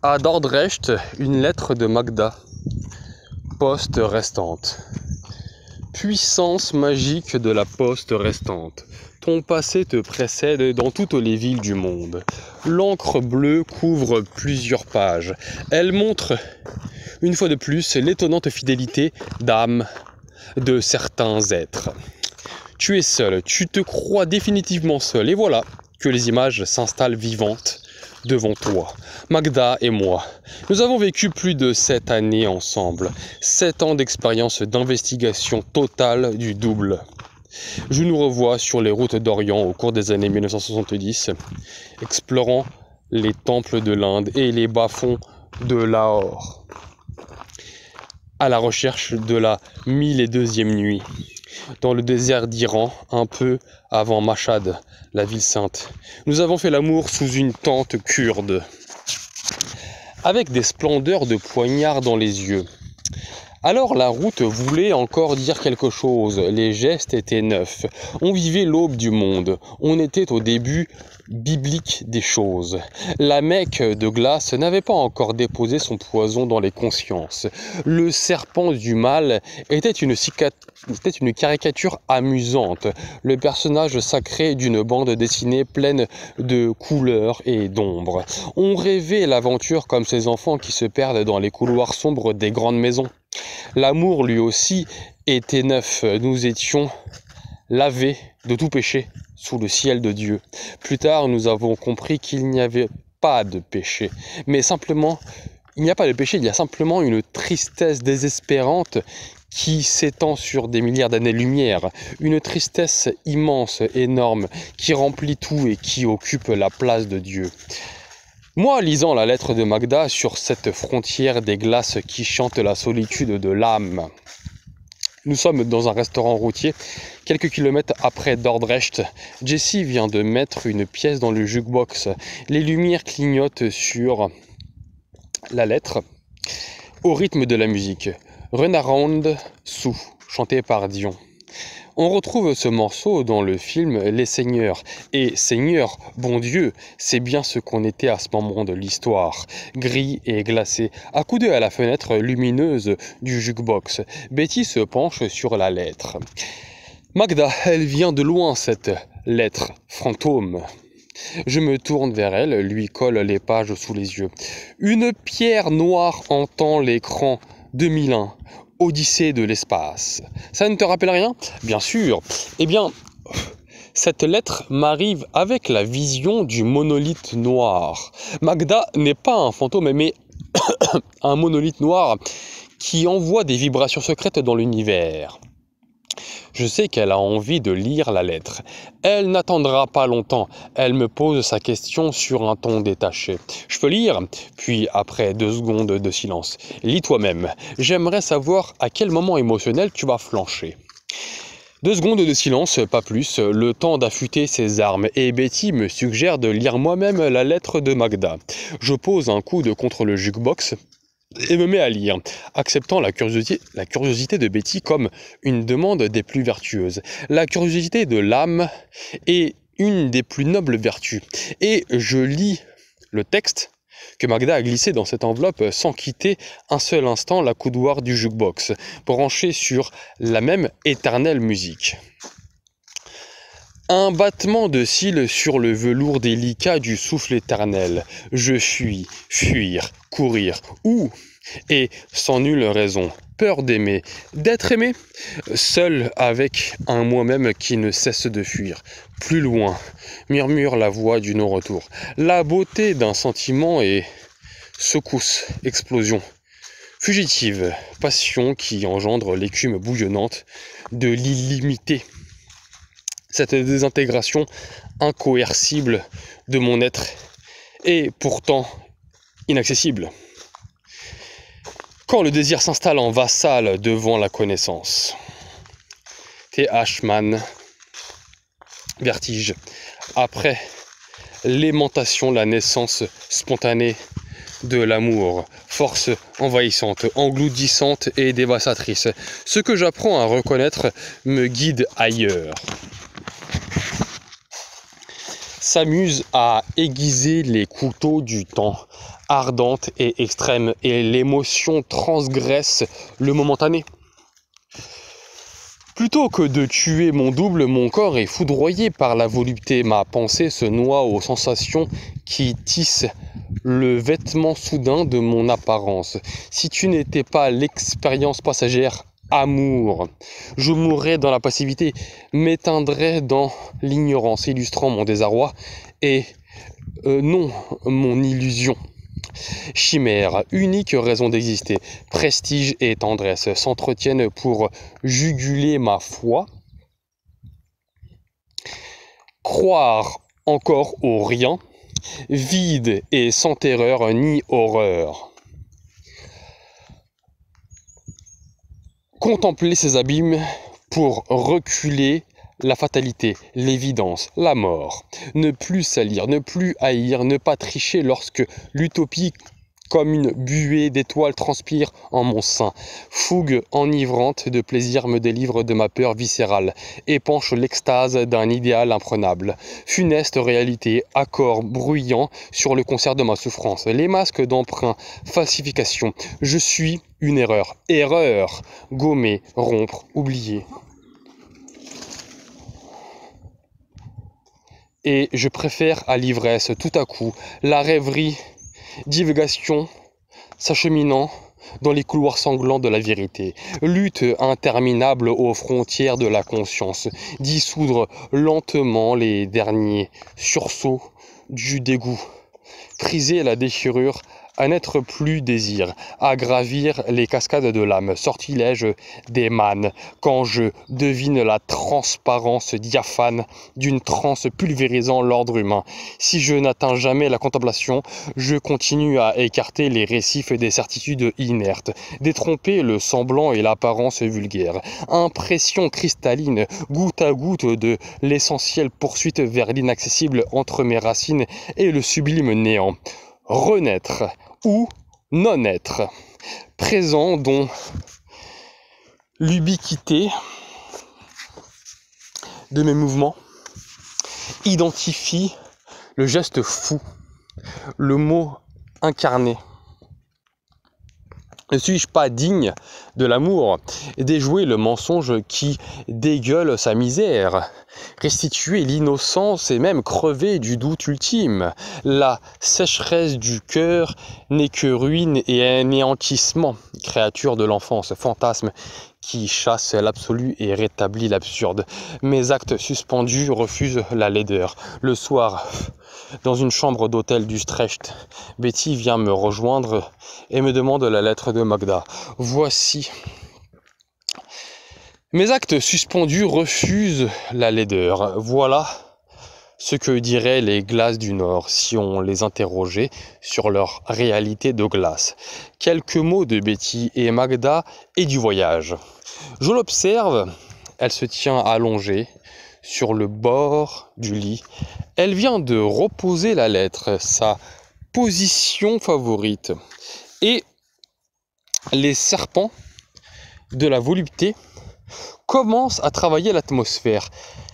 À Dordrecht, une lettre de Magda. Poste restante. Puissance magique de la poste restante. Ton passé te précède dans toutes les villes du monde. L'encre bleue couvre plusieurs pages. Elle montre, une fois de plus, l'étonnante fidélité d'âme de certains êtres. Tu es seul, tu te crois définitivement seul, et voilà que les images s'installent vivantes devant toi. Magda et moi, nous avons vécu plus de 7 années ensemble, 7 ans d'expérience d'investigation totale du double. Je nous revois sur les routes d'Orient au cours des années 1970, explorant les temples de l'Inde et les bas-fonds de Lahore, à la recherche de la 1002e nuit, dans le désert d'Iran, un peu avant Mashhad, la ville sainte. Nous avons fait l'amour sous une tente kurde, avec des splendeurs de poignard dans les yeux. Alors la route voulait encore dire quelque chose, les gestes étaient neufs, on vivait l'aube du monde, on était au début biblique des choses. La Mecque de glace n'avait pas encore déposé son poison dans les consciences. Le serpent du mal était une caricature amusante, le personnage sacré d'une bande dessinée pleine de couleurs et d'ombres. On rêvait l'aventure comme ces enfants qui se perdent dans les couloirs sombres des grandes maisons. L'amour lui aussi était neuf, nous étions lavés de tout péché sous le ciel de Dieu. Plus tard, nous avons compris qu'il n'y avait pas de péché, mais simplement, il n'y a pas de péché, il y a simplement une tristesse désespérante qui s'étend sur des milliards d'années-lumière, une tristesse immense, énorme, qui remplit tout et qui occupe la place de Dieu. Moi, lisant la lettre de Magda sur cette frontière des glaces qui chante la solitude de l'âme, nous sommes dans un restaurant routier, quelques kilomètres après Dordrecht. Jessie vient de mettre une pièce dans le jukebox. Les lumières clignotent sur la lettre, au rythme de la musique. Run Around Sue, chanté par Dion. On retrouve ce morceau dans le film Les Seigneurs. Et Seigneur, bon Dieu, c'est bien ce qu'on était à ce moment de l'histoire. Gris et glacé, accoudé à la fenêtre lumineuse du jukebox, Betty se penche sur la lettre. Magda, elle vient de loin cette lettre, fantôme. Je me tourne vers elle, lui colle les pages sous les yeux. Une pierre noire entend l'écran 2001. Odyssée de l'espace. Ça ne te rappelle rien? Bien sûr. Eh bien, cette lettre m'arrive avec la vision du monolithe noir. Magda n'est pas un fantôme, mais un monolithe noir qui envoie des vibrations secrètes dans l'univers. Je sais qu'elle a envie de lire la lettre. Elle n'attendra pas longtemps. Elle me pose sa question sur un ton détaché. Je peux lire? Puis, après 2 secondes de silence. Lis toi-même. J'aimerais savoir à quel moment émotionnel tu vas flancher. 2 secondes de silence, pas plus, le temps d'affûter ses armes, et Betty me suggère de lire moi-même la lettre de Magda. Je pose un coude contre le jukebox et me mets à lire, acceptant la curiosité de Betty comme une demande des plus vertueuses. La curiosité de l'âme est une des plus nobles vertus. Et je lis le texte que Magda a glissé dans cette enveloppe sans quitter un seul instant la coudoir du jukebox, branché sur la même éternelle musique. Un battement de cils sur le velours délicat du souffle éternel. Je fuis, fuir, courir. Où? Et sans nulle raison. Peur d'aimer, d'être aimé, seul avec un moi-même qui ne cesse de fuir. Plus loin, murmure la voix du non-retour. La beauté d'un sentiment est secousse, explosion. Fugitive, passion qui engendre l'écume bouillonnante de l'illimité. Cette désintégration incoercible de mon être est pourtant inaccessible. Quand le désir s'installe en vassal devant la connaissance. T.H. Mann, Vertige. Après l'aimantation, la naissance spontanée de l'amour, force envahissante, engloutissante et dévastatrice. Ce que j'apprends à reconnaître me guide ailleurs. s'amuse à aiguiser les couteaux du temps, ardente et extrême, et l'émotion transgresse le momentané. Plutôt que de tuer mon double, mon corps est foudroyé par la volupté. Ma pensée se noie aux sensations qui tissent le vêtement soudain de mon apparence. Si tu n'étais pas l'expérience passagère, amour, je mourrais dans la passivité, m'éteindrais dans l'ignorance, illustrant mon désarroi et non mon illusion. Chimère, unique raison d'exister, prestige et tendresse s'entretiennent pour juguler ma foi. Croire encore au rien, vide et sans terreur ni horreur. Contempler ces abîmes pour reculer la fatalité, l'évidence, la mort. Ne plus salir, ne plus haïr, ne pas tricher lorsque l'utopie comme une buée d'étoiles transpire en mon sein. Fougue enivrante de plaisir me délivre de ma peur viscérale, épanche l'extase d'un idéal imprenable. Funeste réalité, accord bruyant sur le concert de ma souffrance. Les masques d'emprunt, falsification. Je suis une erreur. Erreur. Gommer, rompre, oublier. Et je préfère à l'ivresse, tout à coup, la rêverie, divagation, s'acheminant dans les couloirs sanglants de la vérité. Lutte interminable aux frontières de la conscience, dissoudre lentement les derniers sursauts du dégoût, friser la déchirure, à n'être plus désir, à gravir les cascades de l'âme, sortilège des mânes, quand je devine la transparence diaphane d'une transe pulvérisant l'ordre humain. Si je n'atteins jamais la contemplation, je continue à écarter les récifs des certitudes inertes, détromper le semblant et l'apparence vulgaire. Impression cristalline, goutte à goutte de l'essentiel poursuite vers l'inaccessible entre mes racines et le sublime néant. Renaître ou non-être, présent dont l'ubiquité de mes mouvements identifie le geste fou, le mot incarné. Ne suis-je pas digne de l'amour et déjouer le mensonge qui dégueule sa misère, restituer l'innocence et même crever du doute ultime? La sécheresse du cœur n'est que ruine et anéantissement, créature de l'enfance, fantasme qui chasse l'absolu et rétablit l'absurde. Mes actes suspendus refusent la laideur. Le soir, dans une chambre d'hôtel d'Utrecht, Betty vient me rejoindre et me demande la lettre de Magda. Voici. Mes actes suspendus refusent la laideur. Voilà ce que diraient les glaces du Nord si on les interrogeait sur leur réalité de glace. Quelques mots de Betty et Magda et du voyage. Je l'observe, elle se tient allongée sur le bord du lit. Elle vient de reposer la lettre, sa position favorite. Et les serpents de la volupté commencent à travailler l'atmosphère.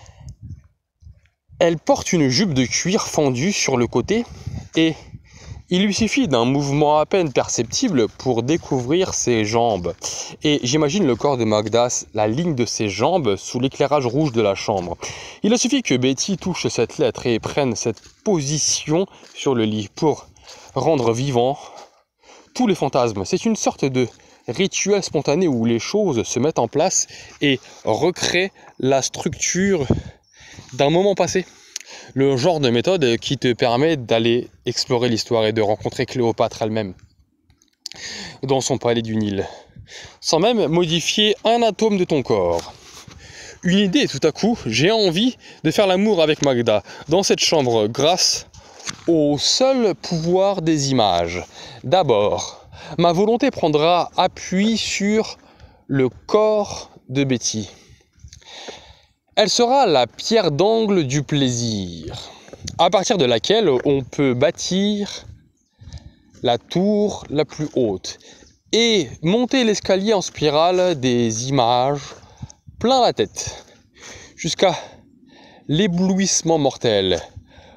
Elle porte une jupe de cuir fendue sur le côté et il lui suffit d'un mouvement à peine perceptible pour découvrir ses jambes. Et j'imagine le corps de Magda, la ligne de ses jambes sous l'éclairage rouge de la chambre. Il a suffi que Betty touche cette lettre et prenne cette position sur le lit pour rendre vivant tous les fantasmes. C'est une sorte de rituel spontané où les choses se mettent en place et recréent la structure d'un moment passé. Le genre de méthode qui te permet d'aller explorer l'histoire et de rencontrer Cléopâtre elle-même dans son palais du Nil, sans même modifier un atome de ton corps. Une idée, tout à coup, j'ai envie de faire l'amour avec Magda dans cette chambre grâce au seul pouvoir des images. D'abord, ma volonté prendra appui sur le corps de Betty. Elle sera la pierre d'angle du plaisir, à partir de laquelle on peut bâtir la tour la plus haute et monter l'escalier en spirale des images plein la tête, jusqu'à l'éblouissement mortel,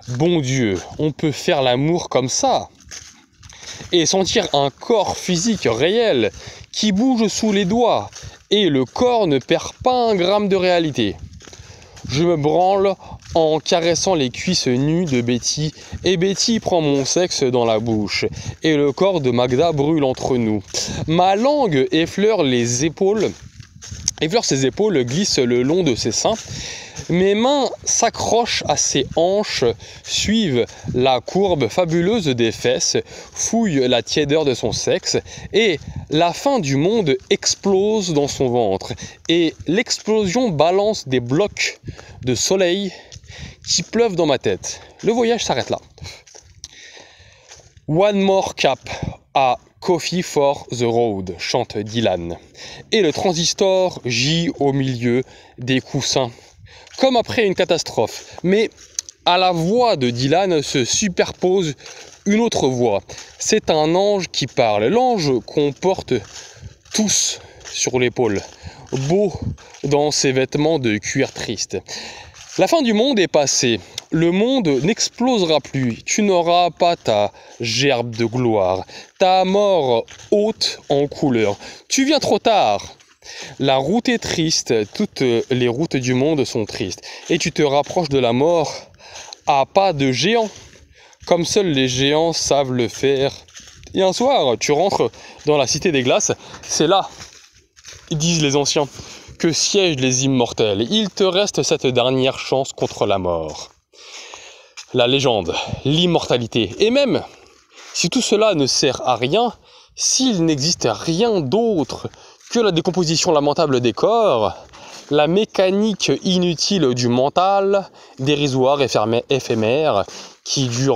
Bon Dieu, on peut faire l'amour comme ça et sentir un corps physique réel qui bouge sous les doigts et le corps ne perd pas un gramme de réalité. Je me branle en caressant les cuisses nues de Betty et Betty prend mon sexe dans la bouche et le corps de Magda brûle entre nous. Ma langue effleure ses épaules, glisse le long de ses seins. Mes mains s'accrochent à ses hanches, suivent la courbe fabuleuse des fesses, fouillent la tiédeur de son sexe et la fin du monde explose dans son ventre. Et l'explosion balance des blocs de soleil qui pleuvent dans ma tête. Le voyage s'arrête là. One more cap à Coffee for the Road, chante Dylan. Et le transistor gît au milieu des coussins, comme après une catastrophe. Mais à la voix de Dylan se superpose une autre voix. C'est un ange qui parle, l'ange qu'on porte tous sur l'épaule, beau dans ses vêtements de cuir triste. La fin du monde est passée, le monde n'explosera plus, tu n'auras pas ta gerbe de gloire, ta mort haute en couleur, tu viens trop tard. La route est triste, toutes les routes du monde sont tristes, et tu te rapproches de la mort à pas de géant, comme seuls les géants savent le faire. Et un soir, tu rentres dans la cité des glaces, c'est là, disent les anciens, que siègent les immortels. Il te reste cette dernière chance contre la mort. La légende, l'immortalité, et même si tout cela ne sert à rien, s'il n'existe rien d'autre que la décomposition lamentable des corps, la mécanique inutile du mental, dérisoire, éphémère, qui dure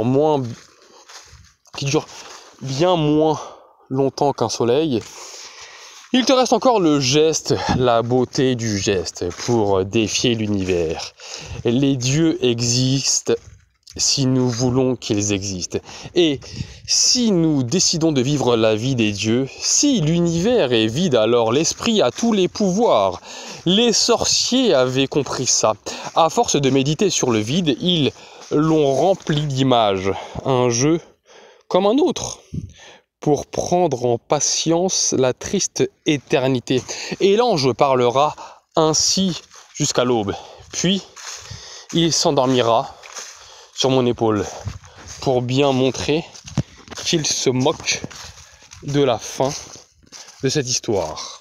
bien moins longtemps qu'un soleil, il te reste encore le geste, la beauté du geste pour défier l'univers. Les dieux existent si nous voulons qu'ils existent. Et si nous décidons de vivre la vie des dieux, si l'univers est vide, alors l'esprit a tous les pouvoirs. Les sorciers avaient compris ça. À force de méditer sur le vide, ils l'ont rempli d'images. Un jeu comme un autre, pour prendre en patience la triste éternité. Et l'ange parlera ainsi jusqu'à l'aube. Puis, il s'endormira sur mon épaule pour bien montrer qu'il se moque de la fin de cette histoire.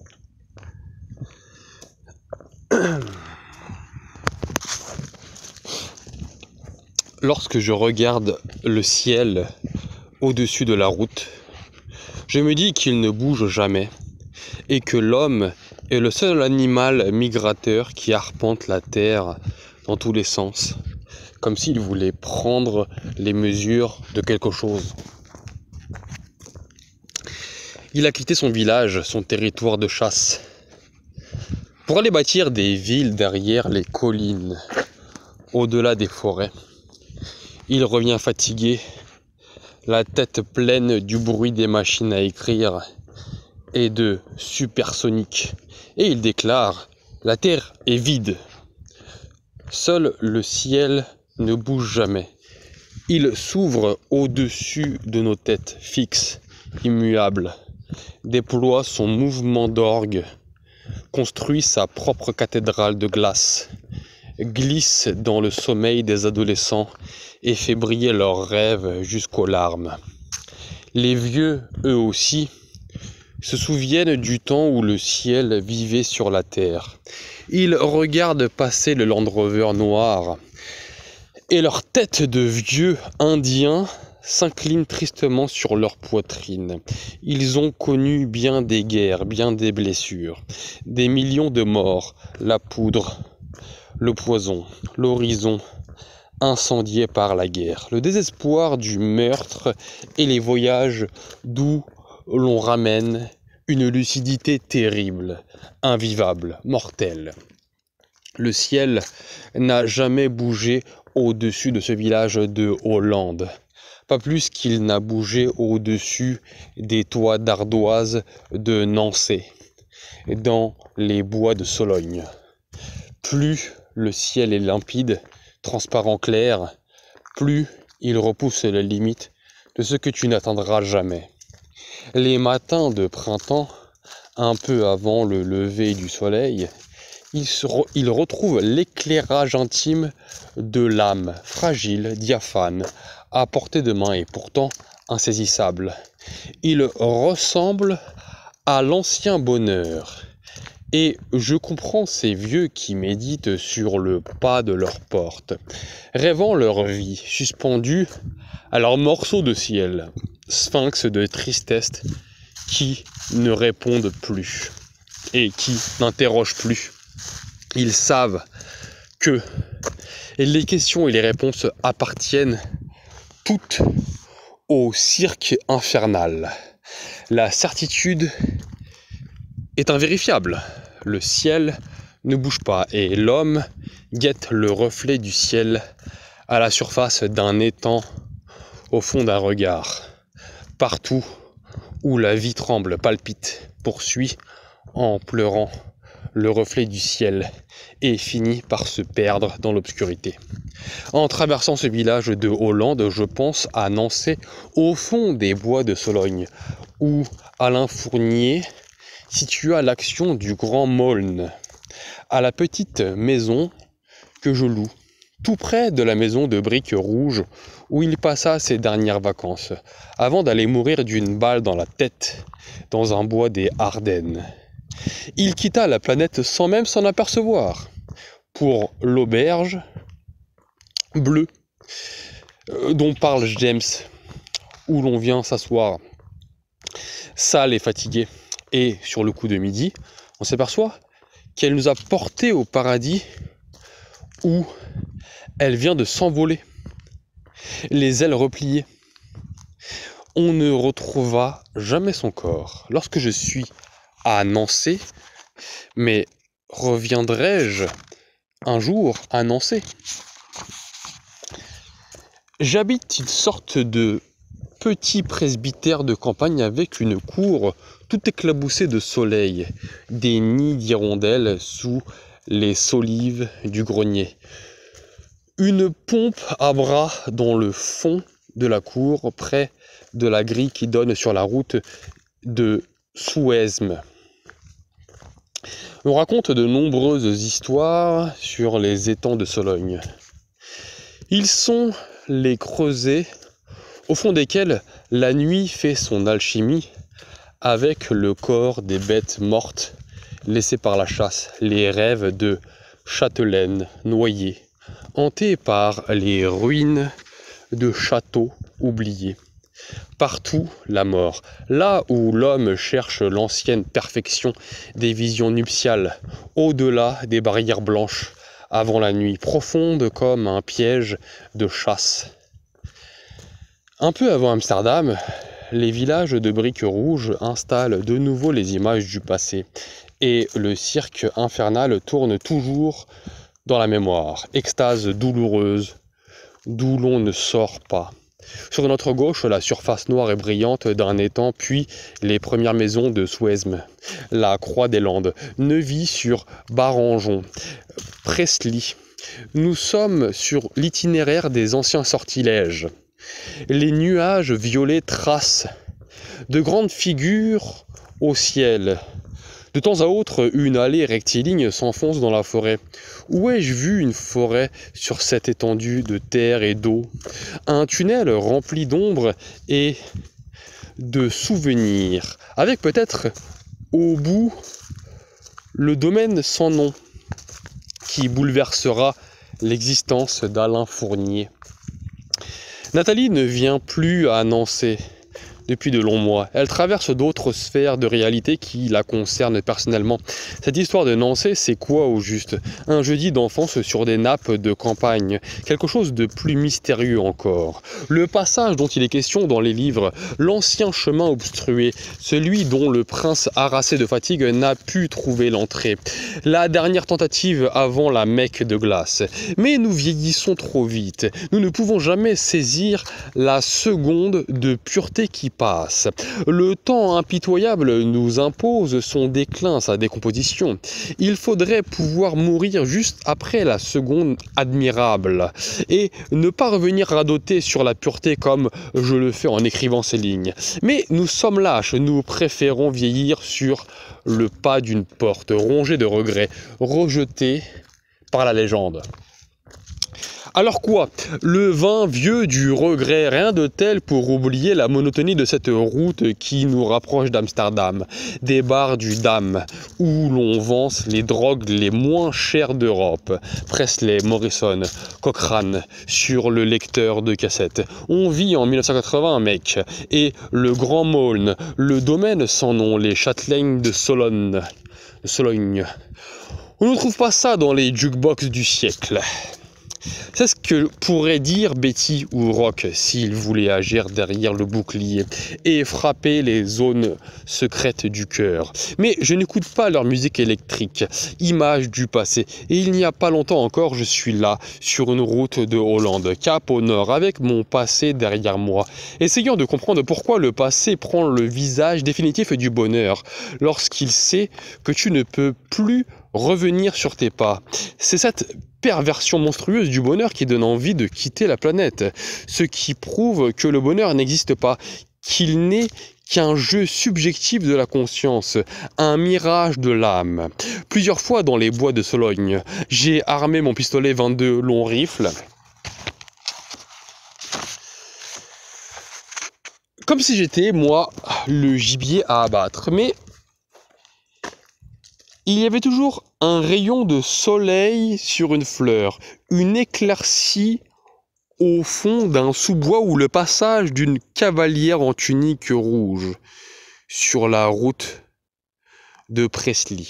Lorsque je regarde le ciel au-dessus de la route, je me dis qu'il ne bouge jamais et que l'homme est le seul animal migrateur qui arpente la terre dans tous les sens, comme s'il voulait prendre les mesures de quelque chose. Il a quitté son village, son territoire de chasse, pour aller bâtir des villes derrière les collines, au-delà des forêts. Il revient fatigué, la tête pleine du bruit des machines à écrire et de supersonique. Et il déclare: la terre est vide. Seul le ciel ne bouge jamais. Il s'ouvre au-dessus de nos têtes, fixe, immuable, déploie son mouvement d'orgue, construit sa propre cathédrale de glace, glisse dans le sommeil des adolescents et fait briller leurs rêves jusqu'aux larmes. Les vieux, eux aussi, se souviennent du temps où le ciel vivait sur la terre. Ils regardent passer le Land Rover noir et leurs têtes de vieux indiens s'inclinent tristement sur leur poitrine. Ils ont connu bien des guerres, bien des blessures, des millions de morts, la poudre, le poison, l'horizon incendié par la guerre, le désespoir du meurtre et les voyages d'où l'on ramène une lucidité terrible, invivable, mortelle. Le ciel n'a jamais bougé au-dessus de ce village de Hollande, pas plus qu'il n'a bougé au-dessus des toits d'ardoise de Nancy, dans les bois de Sologne. Plus le ciel est limpide, transparent clair, plus il repousse les limites de ce que tu n'atteindras jamais. Les matins de printemps, un peu avant le lever du soleil, il retrouve l'éclairage intime de l'âme, fragile, diaphane, à portée de main et pourtant insaisissable. Il ressemble à l'ancien bonheur. Et je comprends ces vieux qui méditent sur le pas de leur porte, rêvant leur vie, suspendue à leurs morceaux de ciel, sphinx de tristesse qui ne répondent plus et qui n'interrogent plus. Ils savent que les questions et les réponses appartiennent toutes au cirque infernal. La certitude est invérifiable. Le ciel ne bouge pas et l'homme guette le reflet du ciel à la surface d'un étang, au fond d'un regard. Partout où la vie tremble, palpite, poursuit en pleurant le reflet du ciel et finit par se perdre dans l'obscurité. En traversant ce village de Hollande, je pense à Nançay, au fond des bois de Sologne, où Alain Fournier situa l'action du Grand Maulne, à la petite maison que je loue, tout près de la maison de briques rouges où il passa ses dernières vacances, avant d'aller mourir d'une balle dans la tête dans un bois des Ardennes. Il quitta la planète sans même s'en apercevoir, pour l'auberge bleue dont parle James, où l'on vient s'asseoir, sale et fatigué. Et sur le coup de midi, on s'aperçoit qu'elle nous a portés au paradis où elle vient de s'envoler, les ailes repliées. On ne retrouva jamais son corps. Lorsque je suis à Nançay, mais reviendrai-je un jour à Nançay? J'habite une sorte de petit presbytère de campagne avec une cour tout éclaboussée de soleil, des nids d'hirondelles sous les solives du grenier. Une pompe à bras dans le fond de la cour, près de la grille qui donne sur la route de Souesme. On raconte de nombreuses histoires sur les étangs de Sologne. Ils sont les creusets au fond desquels la nuit fait son alchimie avec le corps des bêtes mortes laissées par la chasse, les rêves de châtelaines noyées, hantés par les ruines de châteaux oubliés. Partout la mort, là où l'homme cherche l'ancienne perfection des visions nuptiales, au-delà des barrières blanches, avant la nuit, profonde comme un piège de chasse. Un peu avant Amsterdam, les villages de briques rouges installent de nouveau les images du passé, et le cirque infernal tourne toujours dans la mémoire, extase douloureuse, d'où l'on ne sort pas. Sur notre gauche, la surface noire et brillante d'un étang, puis les premières maisons de Souesme, la Croix des Landes, Neuvy sur Barangeon, Presly. Nous sommes sur l'itinéraire des anciens sortilèges. Les nuages violets tracent de grandes figures au ciel. De temps à autre, une allée rectiligne s'enfonce dans la forêt. Où ai-je vu une forêt sur cette étendue de terre et d'eau? Un tunnel rempli d'ombre et de souvenirs, avec peut-être au bout le domaine sans nom qui bouleversera l'existence d'Alain Fournier. Nathalie ne vient plus à Nançay depuis de longs mois. Elle traverse d'autres sphères de réalité qui la concernent personnellement. Cette histoire de Nançay, c'est quoi au juste? Un jeudi d'enfance sur des nappes de campagne. Quelque chose de plus mystérieux encore. Le passage dont il est question dans les livres, l'ancien chemin obstrué, celui dont le prince harassé de fatigue n'a pu trouver l'entrée. La dernière tentative avant la Mecque de glace. Mais nous vieillissons trop vite. Nous ne pouvons jamais saisir la seconde de pureté qui passe. Le temps impitoyable nous impose son déclin, sa décomposition. Il faudrait pouvoir mourir juste après la seconde admirable et ne pas revenir radoter sur la pureté comme je le fais en écrivant ces lignes. Mais nous sommes lâches, nous préférons vieillir sur le pas d'une porte, rongée de regrets, rejetée par la légende. Alors quoi? Le vin vieux du regret, rien de tel pour oublier la monotonie de cette route qui nous rapproche d'Amsterdam, des bars du Dam, où l'on vance les drogues les moins chères d'Europe. Presley, Morrison, Cochrane, sur le lecteur de cassette. On vit en 1980, mec, et le Grand Maulne, le domaine sans nom, les châtelaignes de Sologne. On ne trouve pas ça dans les jukebox du siècle. C'est ce que pourrait dire Betty ou Rock s'ils voulaient agir derrière le bouclier et frapper les zones secrètes du cœur. Mais je n'écoute pas leur musique électrique, image du passé. Et il n'y a pas longtemps encore, je suis là, sur une route de Hollande, cap au nord, avec mon passé derrière moi, essayant de comprendre pourquoi le passé prend le visage définitif du bonheur, lorsqu'il sait que tu ne peux plus revenir sur tes pas. C'est cette perversion monstrueuse du bonheur qui donne envie de quitter la planète, ce qui prouve que le bonheur n'existe pas, qu'il n'est qu'un jeu subjectif de la conscience, un mirage de l'âme. Plusieurs fois dans les bois de Sologne, j'ai armé mon pistolet 22 long rifle, comme si j'étais, moi, le gibier à abattre. Mais il y avait toujours un rayon de soleil sur une fleur, une éclaircie au fond d'un sous-bois ou le passage d'une cavalière en tunique rouge sur la route de Presley.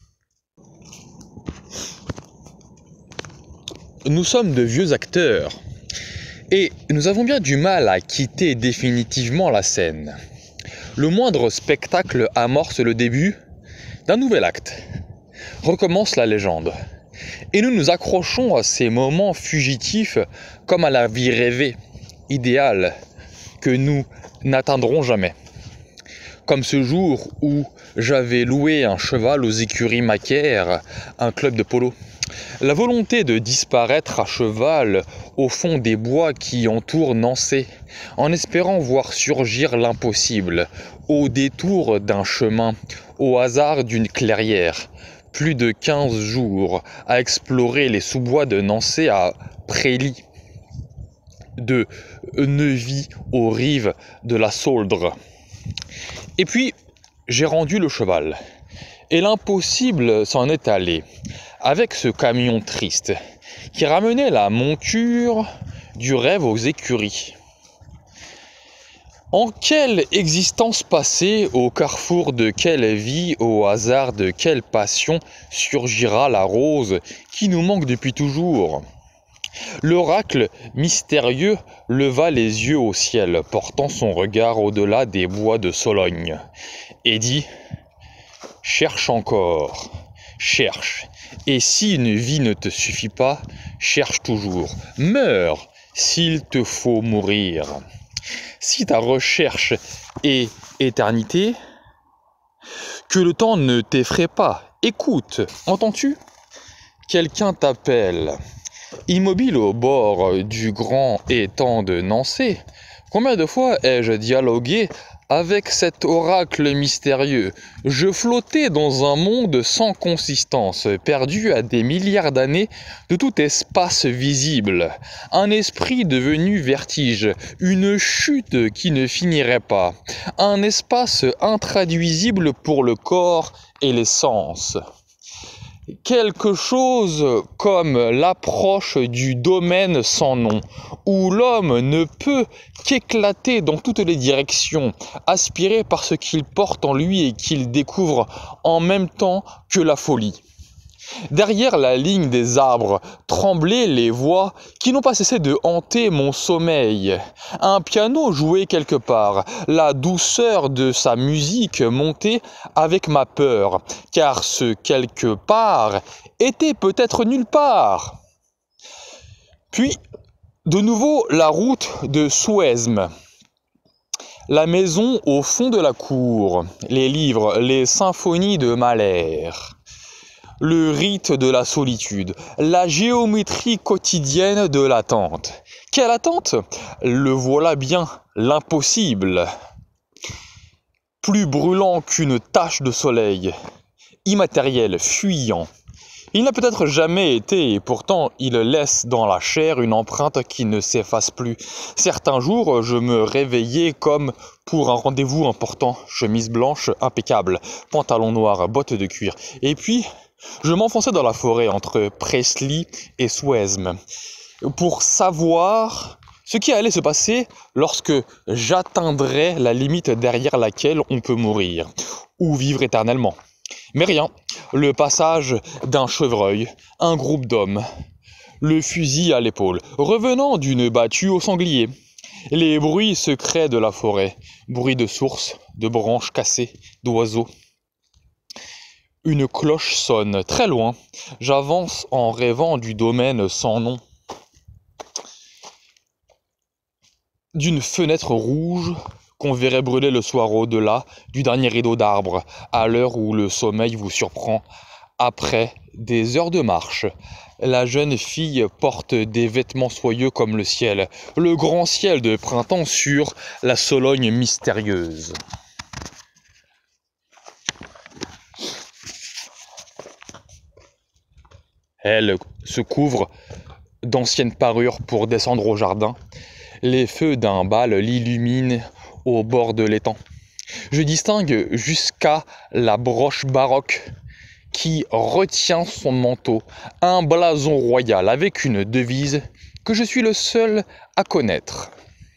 Nous sommes de vieux acteurs et nous avons bien du mal à quitter définitivement la scène. Le moindre spectacle amorce le début d'un nouvel acte. Recommence la légende. Et nous nous accrochons à ces moments fugitifs comme à la vie rêvée, idéale, que nous n'atteindrons jamais. Comme ce jour où j'avais loué un cheval aux écuries Macaire, un club de polo. La volonté de disparaître à cheval au fond des bois qui entourent Nancy, en espérant voir surgir l'impossible, au détour d'un chemin, au hasard d'une clairière. Plus de 15 jours à explorer les sous-bois de Nancy à Prély, de Neuvy aux rives de la Sauldre. Et puis, j'ai rendu le cheval. Et l'impossible s'en est allé, avec ce camion triste, qui ramenait la monture du rêve aux écuries. En quelle existence passée, au carrefour de quelle vie, au hasard de quelle passion surgira la rose qui nous manque depuis toujours? L'oracle mystérieux leva les yeux au ciel, portant son regard au-delà des bois de Sologne, et dit « Cherche encore, cherche, et si une vie ne te suffit pas, cherche toujours, meurs s'il te faut mourir. » Si ta recherche est éternité, que le temps ne t'effraie pas. Écoute, entends-tu? Quelqu'un t'appelle. Immobile au bord du grand étang de Nancy, combien de fois ai-je dialogué avec cet oracle mystérieux? Je flottais dans un monde sans consistance, perdu à des milliards d'années de tout espace visible. Un esprit devenu vertige, une chute qui ne finirait pas. Un espace intraduisible pour le corps et les sens. Quelque chose comme l'approche du domaine sans nom, où l'homme ne peut qu'éclater dans toutes les directions, aspiré par ce qu'il porte en lui et qu'il découvre en même temps que la folie. Derrière la ligne des arbres tremblaient les voix qui n'ont pas cessé de hanter mon sommeil. Un piano jouait quelque part, la douceur de sa musique montait avec ma peur, car ce quelque part était peut-être nulle part. Puis, de nouveau, la route de Suezme. La maison au fond de la cour, les livres, les symphonies de Mahler, le rite de la solitude, la géométrie quotidienne de l'attente. Quelle attente? Le voilà bien, l'impossible. Plus brûlant qu'une tache de soleil, immatériel, fuyant. Il n'a peut-être jamais été, et pourtant il laisse dans la chair une empreinte qui ne s'efface plus. Certains jours, je me réveillais comme pour un rendez-vous important, chemise blanche impeccable, pantalon noir, bottes de cuir. Et puis, je m'enfonçais dans la forêt entre Presley et Suezme pour savoir ce qui allait se passer lorsque j'atteindrais la limite derrière laquelle on peut mourir ou vivre éternellement. Mais rien, le passage d'un chevreuil, un groupe d'hommes, le fusil à l'épaule, revenant d'une battue au sanglier, les bruits secrets de la forêt, bruits de sources, de branches cassées, d'oiseaux. Une cloche sonne très loin, j'avance en rêvant du domaine sans nom, d'une fenêtre rouge qu'on verrait brûler le soir au-delà du dernier rideau d'arbres, à l'heure où le sommeil vous surprend après des heures de marche. La jeune fille porte des vêtements soyeux comme le ciel, le grand ciel de printemps sur la Sologne mystérieuse. Elle se couvre d'anciennes parures pour descendre au jardin. Les feux d'un bal l'illuminent au bord de l'étang. Je distingue jusqu'à la broche baroque qui retient son manteau, un blason royal avec une devise que je suis le seul à connaître.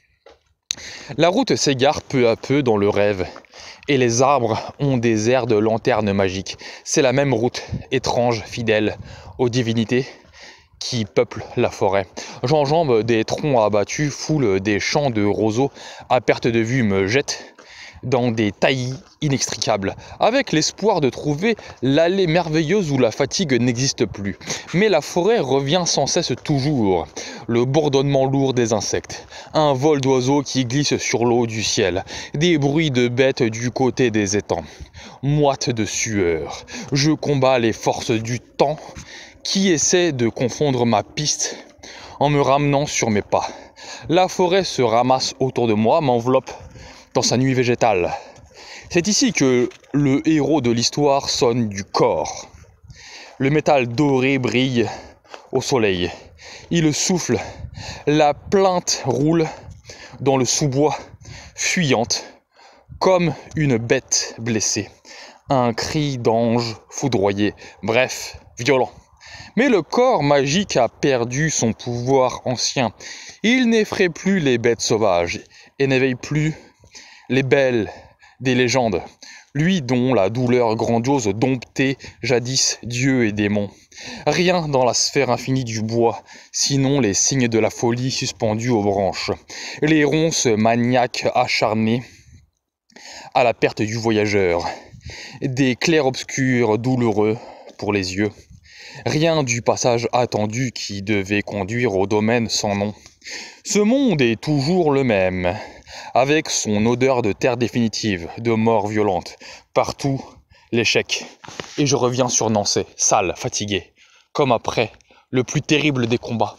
La route s'égare peu à peu dans le rêve, et les arbres ont des airs de lanterne magique. C'est la même route, étrange, fidèle aux divinités qui peuplent la forêt. J'enjambe des troncs abattus, foule des champs de roseaux, à perte de vue me jette dans des taillis inextricables, avec l'espoir de trouver l'allée merveilleuse où la fatigue n'existe plus. Mais la forêt revient sans cesse toujours, le bourdonnement lourd des insectes, un vol d'oiseaux qui glisse sur l'eau du ciel, des bruits de bêtes du côté des étangs. Moite de sueur, je combats les forces du temps qui essaie de confondre ma piste en me ramenant sur mes pas. La forêt se ramasse autour de moi, m'enveloppe dans sa nuit végétale. C'est ici que le héros de l'histoire sonne du corps. Le métal doré brille au soleil. Il souffle, la plainte roule dans le sous-bois, fuyante, comme une bête blessée. Un cri d'ange foudroyé, bref, violent. Mais le corps magique a perdu son pouvoir ancien. Il n'effraie plus les bêtes sauvages et n'éveille plus les belles des légendes. Lui dont la douleur grandiose domptait jadis dieux et démons. Rien dans la sphère infinie du bois, sinon les signes de la folie suspendus aux branches. Les ronces maniaques acharnées à la perte du voyageur. Des clairs-obscurs douloureux pour les yeux. Rien du passage attendu qui devait conduire au domaine sans nom. Ce monde est toujours le même, avec son odeur de terre définitive, de mort violente. Partout, l'échec. Et je reviens sur Nancet, sale, fatigué, comme après le plus terrible des combats.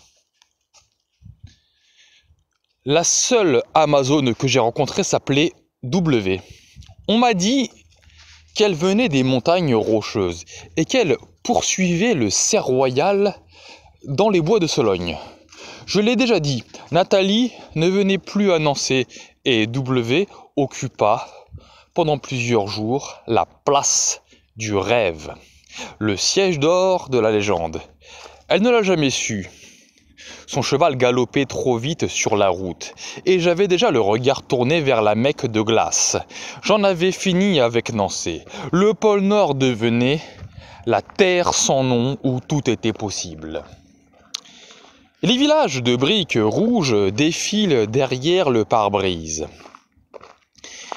La seule Amazone que j'ai rencontrée s'appelait W. On m'a dit qu'elle venait des montagnes rocheuses et qu'elle poursuivait le cerf royal dans les bois de Sologne. Je l'ai déjà dit, Nathalie ne venait plus à Nancet et W occupa pendant plusieurs jours la place du rêve, le siège d'or de la légende. Elle ne l'a jamais su. Son cheval galopait trop vite sur la route, et j'avais déjà le regard tourné vers la Mecque de glace. J'en avais fini avec Nancet. Le pôle Nord devenait la terre sans nom où tout était possible. Les villages de briques rouges défilent derrière le pare-brise.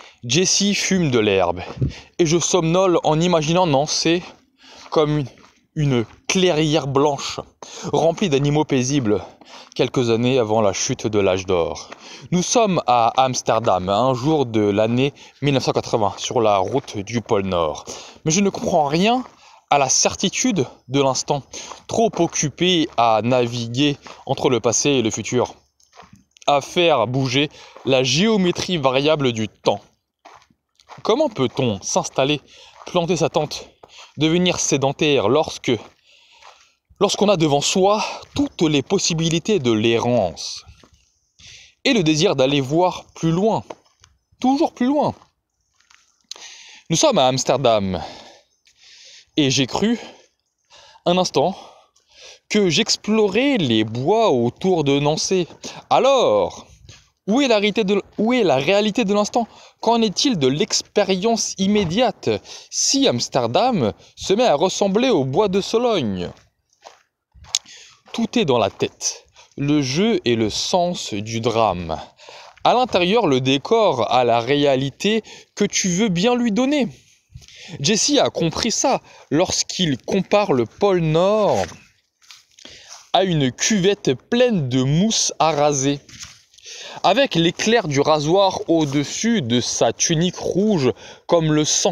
Jessie fume de l'herbe, et je somnole en imaginant Nancet comme une clairière blanche, remplie d'animaux paisibles, quelques années avant la chute de l'âge d'or. Nous sommes à Amsterdam, un jour de l'année 1980, sur la route du pôle Nord. Mais je ne comprends rien à la certitude de l'instant, trop occupé à naviguer entre le passé et le futur, à faire bouger la géométrie variable du temps. Comment peut-on s'installer, planter sa tente, devenir sédentaire lorsqu'on a devant soi toutes les possibilités de l'errance et le désir d'aller voir plus loin, toujours plus loin. Nous sommes à Amsterdam et j'ai cru un instant que j'explorais les bois autour de Nancy. Alors, où est la réalité de l'instant? Qu'en est-il de l'expérience immédiate si Amsterdam se met à ressembler au bois de Sologne? Tout est dans la tête, le jeu et le sens du drame. À l'intérieur, le décor a la réalité que tu veux bien lui donner. Jesse a compris ça lorsqu'il compare le pôle Nord à une cuvette pleine de mousse à raser, avec l'éclair du rasoir au-dessus de sa tunique rouge comme le sang.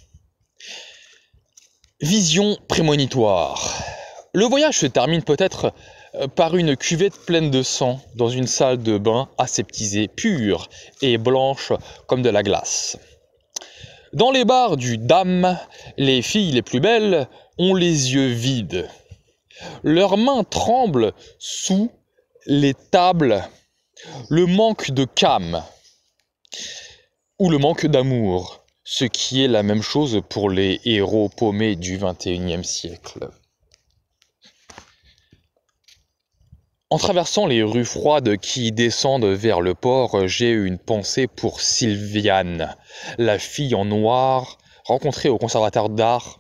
Vision prémonitoire. Le voyage se termine peut-être par une cuvette pleine de sang dans une salle de bain aseptisée, pure et blanche comme de la glace. Dans les bars du Dam, les filles les plus belles ont les yeux vides. Leurs mains tremblent sous les tables. Le manque de calme ou le manque d'amour, ce qui est la même chose pour les héros paumés du XXIe siècle. En traversant les rues froides qui descendent vers le port, j'ai une pensée pour Sylviane, la fille en noir rencontrée au conservatoire d'art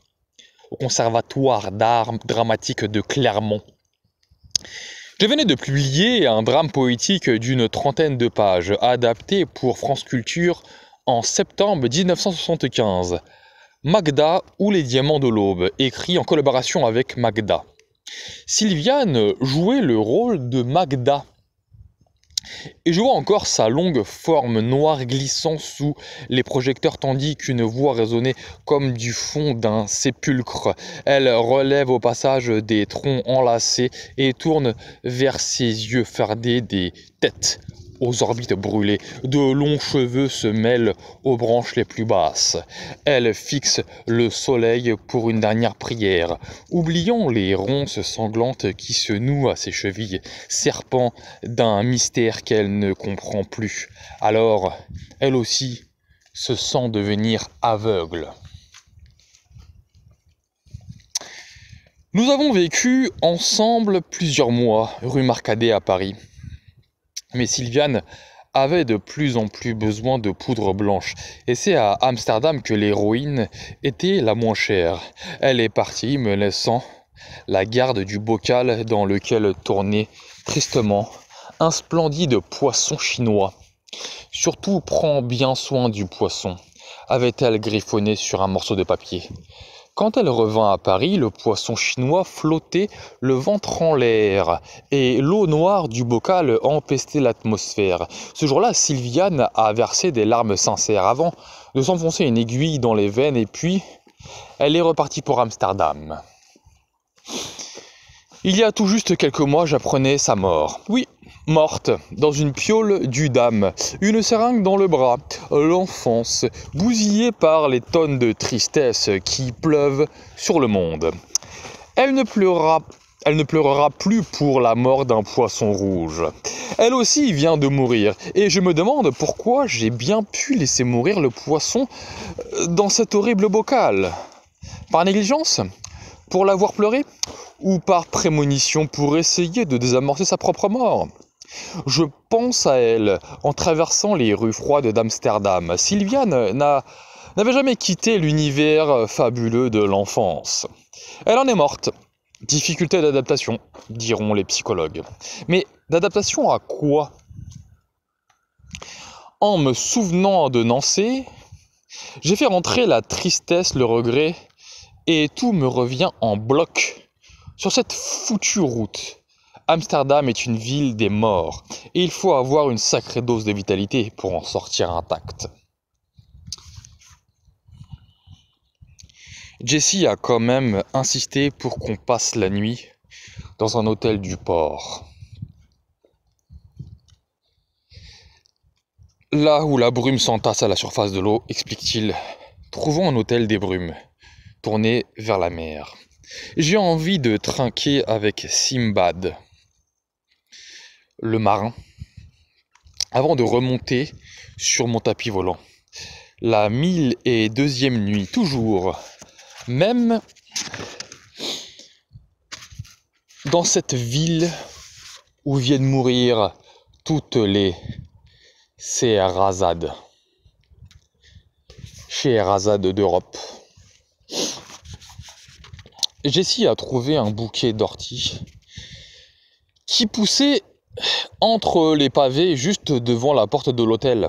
dramatique de Clermont. Je venais de publier un drame poétique d'une trentaine de pages, adapté pour France Culture en septembre 1975. Magda ou les diamants de l'aube, écrit en collaboration avec Magda. Sylviane jouait le rôle de Magda. Et je vois encore sa longue forme noire glissant sous les projecteurs tandis qu'une voix résonnait comme du fond d'un sépulcre. Elle relève au passage des troncs enlacés et tourne vers ses yeux fardés des têtes aux orbites brûlées. De longs cheveux se mêlent aux branches les plus basses. Elle fixe le soleil pour une dernière prière, oubliant les ronces sanglantes qui se nouent à ses chevilles, serpent d'un mystère qu'elle ne comprend plus. Alors, elle aussi se sent devenir aveugle. Nous avons vécu ensemble plusieurs mois, rue Marcadet à Paris. Mais Sylviane avait de plus en plus besoin de poudre blanche. Et c'est à Amsterdam que l'héroïne était la moins chère. Elle est partie, me laissant la garde du bocal dans lequel tournait tristement un splendide poisson chinois. Surtout, prends bien soin du poisson, avait-elle griffonné sur un morceau de papier. Quand elle revint à Paris, le poisson chinois flottait le ventre en l'air et l'eau noire du bocal empestait l'atmosphère. Ce jour-là, Sylviane a versé des larmes sincères avant de s'enfoncer une aiguille dans les veines et puis elle est repartie pour Amsterdam. Il y a tout juste quelques mois, j'apprenais sa mort. Oui, morte, dans une piole du Dam, une seringue dans le bras, l'enfance, bousillée par les tonnes de tristesse qui pleuvent sur le monde. Elle ne pleurera plus pour la mort d'un poisson rouge. Elle aussi vient de mourir, et je me demande pourquoi j'ai bien pu laisser mourir le poisson dans cet horrible bocal. Par négligence ? Pour l'avoir pleuré ? Ou par prémonition pour essayer de désamorcer sa propre mort ? Je pense à elle en traversant les rues froides d'Amsterdam. Sylviane n'avait jamais quitté l'univers fabuleux de l'enfance. Elle en est morte. Difficulté d'adaptation, diront les psychologues. Mais d'adaptation à quoi ? En me souvenant de Nancy, j'ai fait rentrer la tristesse, le regret et tout me revient en bloc. Sur cette foutue route, Amsterdam est une ville des morts, et il faut avoir une sacrée dose de vitalité pour en sortir intact. Jessie a quand même insisté pour qu'on passe la nuit dans un hôtel du port. Là où la brume s'entasse à la surface de l'eau, explique-t-il, trouvons un hôtel des brumes, tourné vers la mer. J'ai envie de trinquer avec Simbad, le marin, avant de remonter sur mon tapis volant. La 1002e nuit, toujours, même dans cette ville où viennent mourir toutes les Scheherazade d'Europe. Jessie a trouvé un bouquet d'orties qui poussait entre les pavés juste devant la porte de l'hôtel.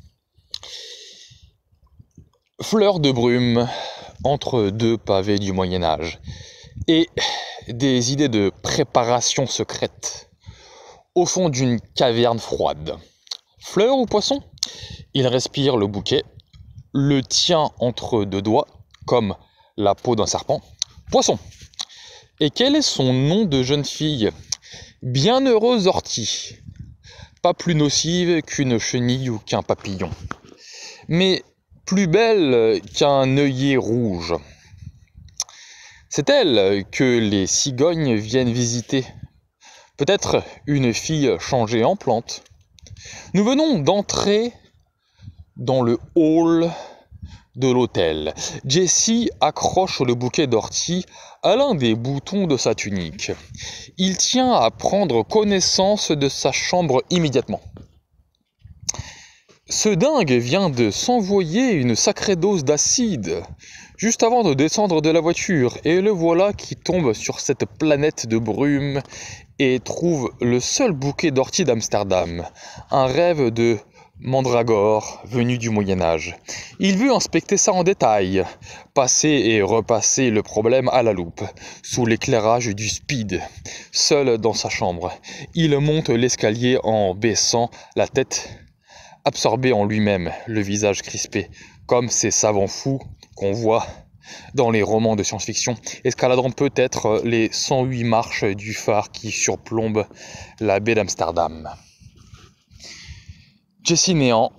Fleurs de brume entre deux pavés du Moyen-Âge et des idées de préparation secrète au fond d'une caverne froide. Fleurs ou poisson ? Il respire le bouquet, le tient entre deux doigts, comme la peau d'un serpent. Poisson. Et quel est son nom de jeune fille ? Bienheureuse ortie. Pas plus nocive qu'une chenille ou qu'un papillon. Mais plus belle qu'un œillet rouge. C'est elle que les cigognes viennent visiter. Peut-être une fille changée en plante. Nous venons d'entrer dans le hall de l'hôtel. Jessie accroche le bouquet d'orties à l'un des boutons de sa tunique. Il tient à prendre connaissance de sa chambre immédiatement. Ce dingue vient de s'envoyer une sacrée dose d'acide juste avant de descendre de la voiture, et le voilà qui tombe sur cette planète de brume et trouve le seul bouquet d'orties d'Amsterdam, un rêve de mandragore venu du Moyen-Âge. Il veut inspecter ça en détail, passer et repasser le problème à la loupe, sous l'éclairage du speed, seul dans sa chambre. Il monte l'escalier en baissant la tête, absorbé en lui-même, le visage crispé, comme ces savants fous qu'on voit dans les romans de science-fiction, escaladant peut-être les 108 marches du phare qui surplombe la baie d'Amsterdam. Jessie Néant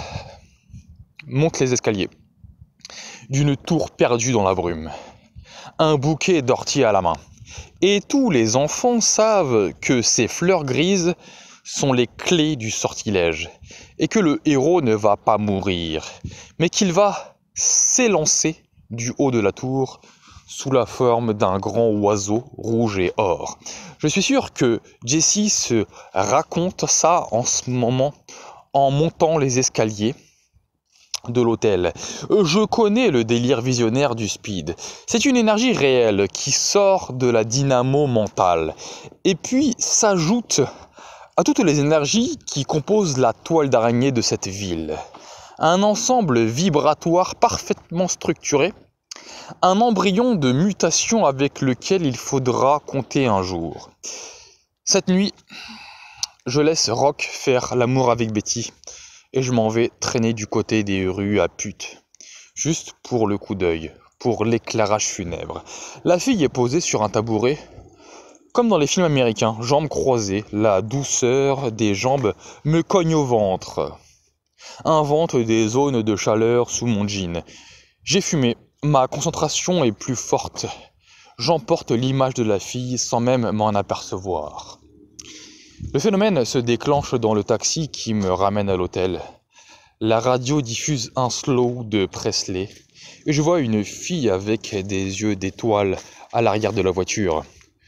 monte les escaliers d'une tour perdue dans la brume, un bouquet d'orties à la main. Et tous les enfants savent que ces fleurs grises sont les clés du sortilège, et que le héros ne va pas mourir, mais qu'il va s'élancer du haut de la tour sous la forme d'un grand oiseau rouge et or. Je suis sûr que Jessie se raconte ça en ce moment en montant les escaliers de l'hôtel. Je connais le délire visionnaire du speed. C'est une énergie réelle qui sort de la dynamo mentale et puis s'ajoute à toutes les énergies qui composent la toile d'araignée de cette ville. Un ensemble vibratoire parfaitement structuré, un embryon de mutation avec lequel il faudra compter un jour. Cette nuit, je laisse Rock faire l'amour avec Betty et je m'en vais traîner du côté des rues à pute, juste pour le coup d'œil, pour l'éclairage funèbre. La fille est posée sur un tabouret, comme dans les films américains, jambes croisées, la douceur des jambes me cogne au ventre, invente des zones de chaleur sous mon jean. J'ai fumé, ma concentration est plus forte, j'emporte l'image de la fille sans même m'en apercevoir. Le phénomène se déclenche dans le taxi qui me ramène à l'hôtel. La radio diffuse un slow de Presley et je vois une fille avec des yeux d'étoile à l'arrière de la voiture.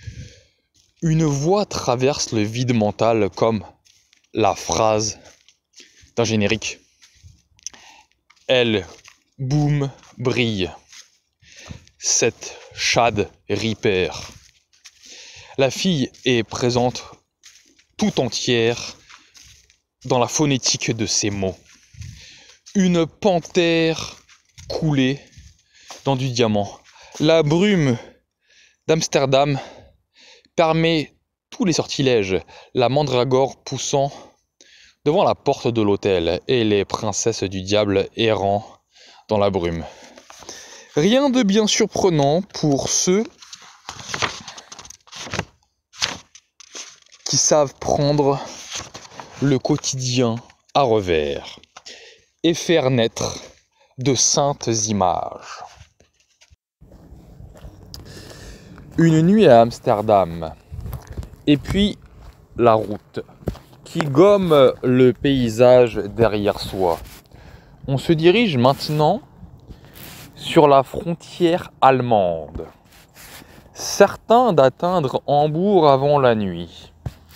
Une voix traverse le vide mental comme la phrase d'un générique. Elle, boum, brille. Cette Chad Ripper. La fille est présente tout entière dans la phonétique de ces mots. Une panthère coulée dans du diamant. La brume d'Amsterdam permet tous les sortilèges, la mandragore poussant devant la porte de l'hôtel et les princesses du diable errant dans la brume. Rien de bien surprenant pour ceux qui savent prendre le quotidien à revers et faire naître de saintes images. Une nuit à Amsterdam, et puis la route qui gomme le paysage derrière soi. On se dirige maintenant sur la frontière allemande, certain d'atteindre Hambourg avant la nuit.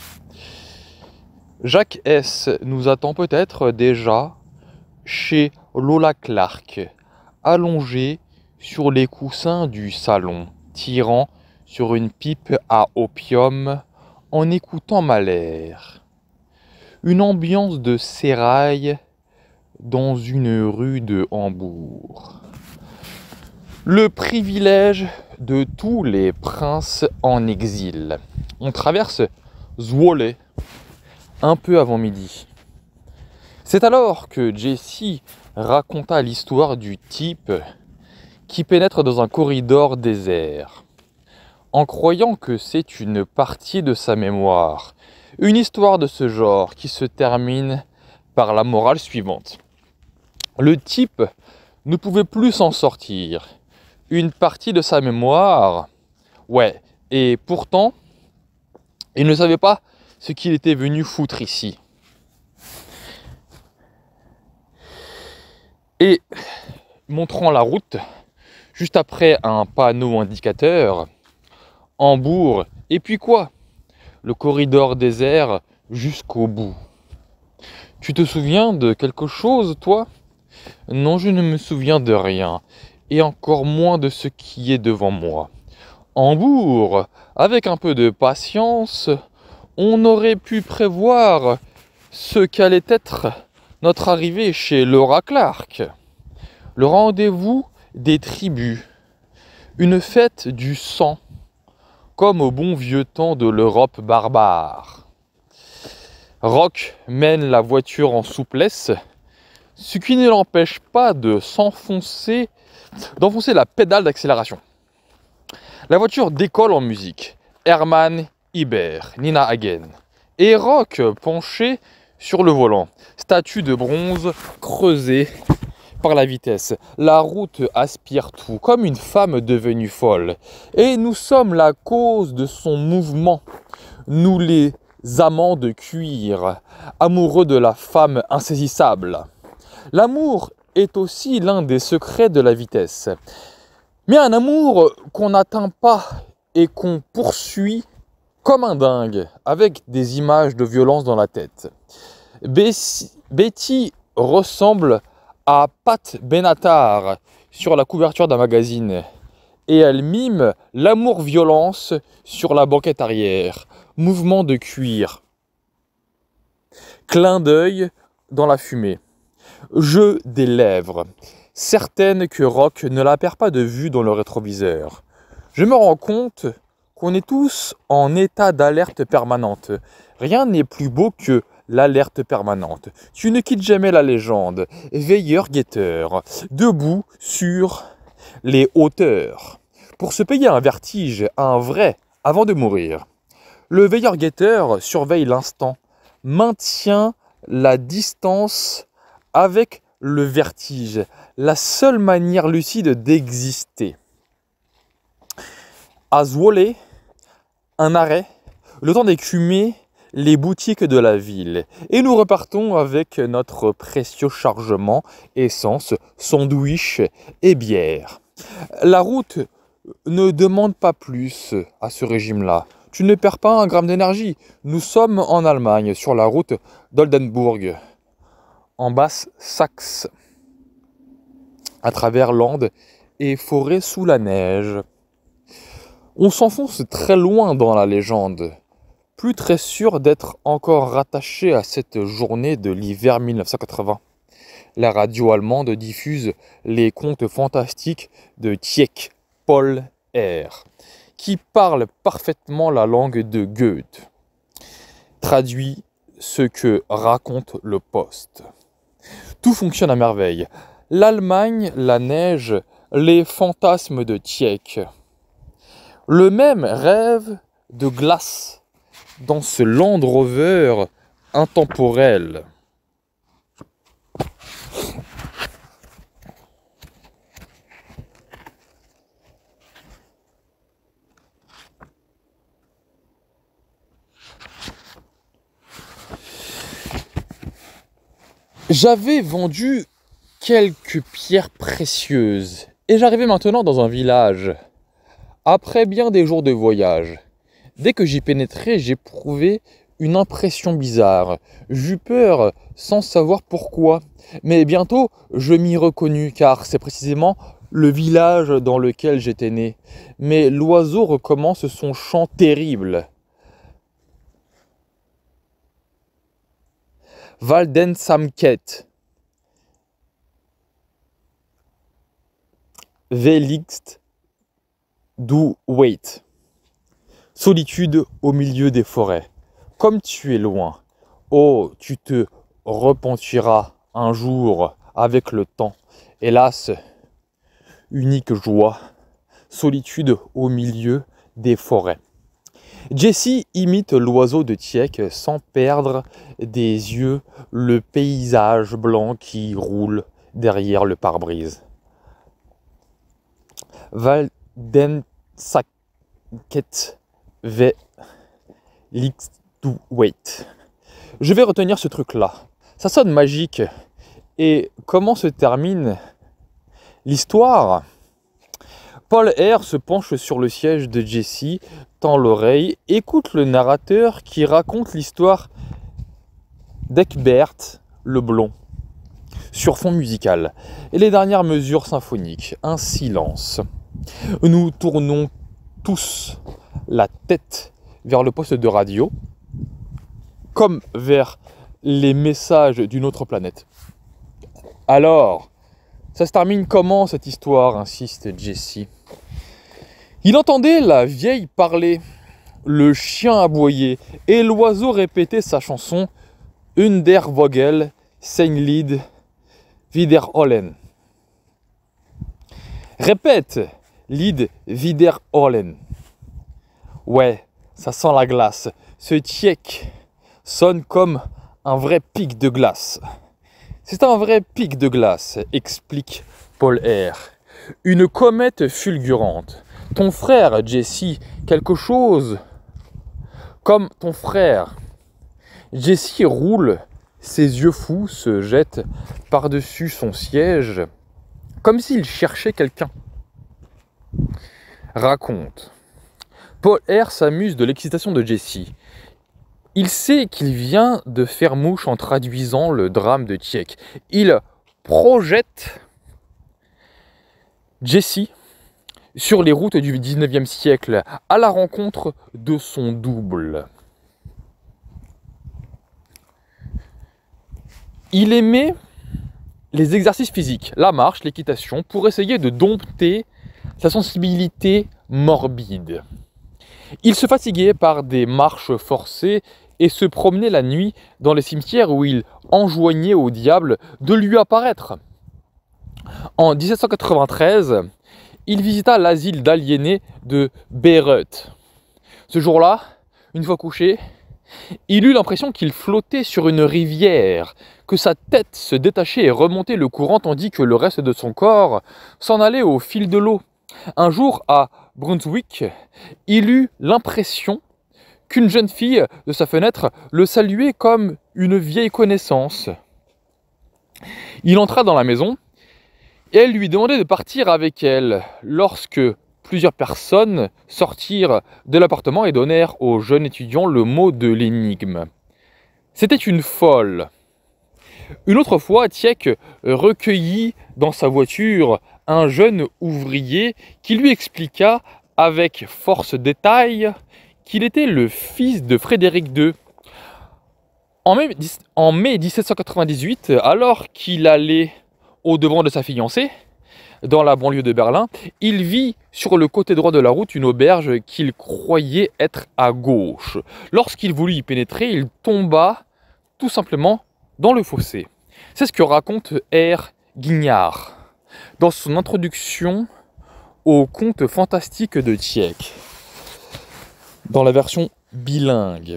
Jacques S. nous attend peut-être déjà chez Lola Clark, allongé sur les coussins du salon, tirant sur une pipe à opium en écoutant Mahler. Une ambiance de sérail dans une rue de Hambourg. Le privilège de tous les princes en exil. On traverse Zwolle un peu avant midi. C'est alors que Jessie raconta l'histoire du type qui pénètre dans un corridor désert, en croyant que c'est une partie de sa mémoire. Une histoire de ce genre qui se termine par la morale suivante. Le type ne pouvait plus s'en sortir. Une partie de sa mémoire, ouais, et pourtant, il ne savait pas ce qu'il était venu foutre ici. Et montrant la route, juste après un panneau indicateur, Hambourg, et puis quoi? Le corridor désert jusqu'au bout. Tu te souviens de quelque chose, toi? Non, je ne me souviens de rien, et encore moins de ce qui est devant moi. Hambourg, avec un peu de patience, on aurait pu prévoir ce qu'allait être notre arrivée chez Laura Clark. Le rendez-vous des tribus, une fête du sang, comme au bon vieux temps de l'Europe barbare. Rock mène la voiture en souplesse, ce qui ne l'empêche pas d'enfoncer la pédale d'accélération. La voiture décolle en musique. Hermann Iber, Nina Hagen. Et Rock penché sur le volant. Statue de bronze creusée par la vitesse. La route aspire tout, comme une femme devenue folle. Et nous sommes la cause de son mouvement. Nous les amants de cuir, amoureux de la femme insaisissable. L'amour est aussi l'un des secrets de la vitesse. Mais un amour qu'on n'atteint pas et qu'on poursuit comme un dingue, avec des images de violence dans la tête. Betty ressemble à Pat Benatar sur la couverture d'un magazine. Et elle mime l'amour-violence sur la banquette arrière. Mouvement de cuir. Clin d'œil dans la fumée. Jeu des lèvres. Certaine que Rock ne la perd pas de vue dans le rétroviseur. Je me rends compte qu'on est tous en état d'alerte permanente. Rien n'est plus beau que l'alerte permanente. Tu ne quittes jamais la légende. Veilleur-guetteur, debout sur les hauteurs, pour se payer un vertige, un vrai, avant de mourir. Le veilleur-guetteur surveille l'instant, maintient la distance avec le vertige, la seule manière lucide d'exister. À Zwolle, un arrêt, le temps d'écumer les boutiques de la ville. Et nous repartons avec notre précieux chargement, essence, sandwich et bière. La route ne demande pas plus à ce régime-là. Tu ne perds pas un gramme d'énergie. Nous sommes en Allemagne, sur la route d'Oldenburg, en Basse-Saxe, à travers landes et forêts sous la neige. On s'enfonce très loin dans la légende, plus très sûr d'être encore rattaché à cette journée de l'hiver 1980. La radio allemande diffuse les contes fantastiques de Tieck, Paul R., qui parle parfaitement la langue de Goethe. Traduit ce que raconte le Poste. Tout fonctionne à merveille. L'Allemagne, la neige, les fantasmes de Tieck. Le même rêve de glace dans ce Land Rover intemporel. J'avais vendu quelques pierres précieuses et j'arrivais maintenant dans un village. Après bien des jours de voyage, dès que j'y pénétrais, j'éprouvais une impression bizarre. J'eus peur sans savoir pourquoi, mais bientôt je m'y reconnus car c'est précisément le village dans lequel j'étais né. Mais l'oiseau recommence son chant terrible. Waldensamkeit. Velix du Weit. Solitude au milieu des forêts. Comme tu es loin, oh, tu te repentiras un jour avec le temps. Hélas, unique joie, solitude au milieu des forêts. Jessie imite l'oiseau de Tieck sans perdre des yeux le paysage blanc qui roule derrière le pare-brise. Waldensamkeit Velix du Weit. Je vais retenir ce truc-là. Ça sonne magique. Et comment se termine l'histoire ? Paul R. se penche sur le siège de Jessie, tend l'oreille, écoute le narrateur qui raconte l'histoire d'Ecbert le Blond sur fond musical et les dernières mesures symphoniques. Un silence. Nous tournons tous la tête vers le poste de radio, comme vers les messages d'une autre planète. Alors, ça se termine comment cette histoire, insiste Jessie. Il entendait la vieille parler, le chien aboyer et l'oiseau répéter sa chanson Der Vogel sein Lied wiederholen. Répète, Lied wiederholen. Ouais, ça sent la glace. Ce Tieck sonne comme un vrai pic de glace. C'est un vrai pic de glace, explique Paul R. Une comète fulgurante. Ton frère, Jessie, quelque chose comme ton frère. Jessie roule, ses yeux fous se jettent par-dessus son siège, comme s'il cherchait quelqu'un. Raconte. Paul R. s'amuse de l'excitation de Jessie. Il sait qu'il vient de faire mouche en traduisant le drame de Tieck. Il projette Jessie sur les routes du 19e siècle à la rencontre de son double. Il aimait les exercices physiques, la marche, l'équitation, pour essayer de dompter sa sensibilité morbide. Il se fatiguait par des marches forcées et se promenait la nuit dans les cimetières où il enjoignait au diable de lui apparaître. En 1793, il visita l'asile d'aliénés de Bayreuth. Ce jour-là, une fois couché, il eut l'impression qu'il flottait sur une rivière, que sa tête se détachait et remontait le courant tandis que le reste de son corps s'en allait au fil de l'eau. Un jour, à Brunswick, il eut l'impression qu'une jeune fille de sa fenêtre le saluait comme une vieille connaissance. Il entra dans la maison et elle lui demandait de partir avec elle lorsque plusieurs personnes sortirent de l'appartement et donnèrent au jeune étudiant le mot de l'énigme. C'était une folle. Une autre fois, Tieck recueillit dans sa voiture un jeune ouvrier qui lui expliqua avec force détail qu'il était le fils de Frédéric II. En mai 1798, alors qu'il allait au devant de sa fiancée, dans la banlieue de Berlin. Il vit sur le côté droit de la route une auberge qu'il croyait être à gauche. Lorsqu'il voulut y pénétrer, il tomba tout simplement dans le fossé. C'est ce que raconte R. Guignard dans son introduction au conte fantastique de Tieck, dans la version bilingue.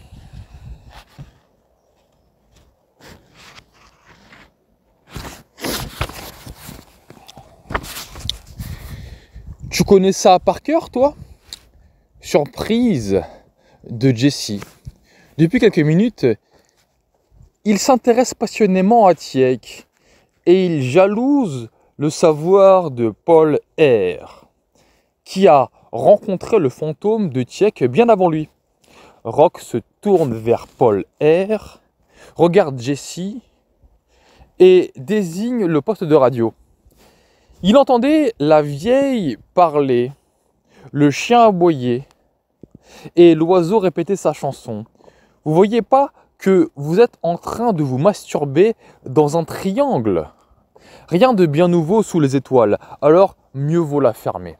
Tu connais ça par cœur, toi? Surprise de Jesse. Depuis quelques minutes, il s'intéresse passionnément à Tieck et il jalouse le savoir de Paul R, qui a rencontré le fantôme de Tieck bien avant lui. Rock se tourne vers Paul R, regarde Jesse et désigne le poste de radio. Il entendait la vieille parler, le chien aboyer et l'oiseau répéter sa chanson. Vous voyez pas que vous êtes en train de vous masturber dans un triangle? Rien de bien nouveau sous les étoiles, alors mieux vaut la fermer.